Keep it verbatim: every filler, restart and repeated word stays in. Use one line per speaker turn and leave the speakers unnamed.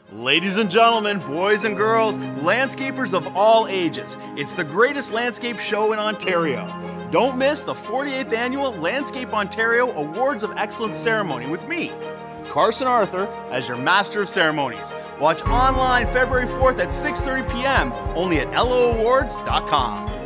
Ladies and gentlemen, boys and girls, landscapers of all ages, it's the greatest landscape show in Ontario. Don't miss the forty-eighth Annual Landscape Ontario Awards of Excellence ceremony with me, Carson Arthur, as your Master of Ceremonies. Watch online February fourth at six thirty p m only at L O awards dot com.